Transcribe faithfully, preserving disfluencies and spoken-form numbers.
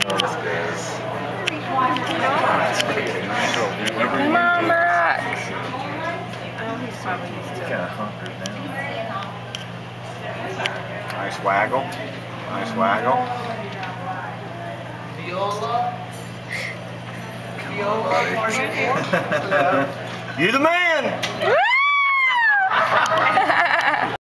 Come on, Max. Kind of hunkered down. Nice waggle. Nice waggle. Come on, buddy. You the man!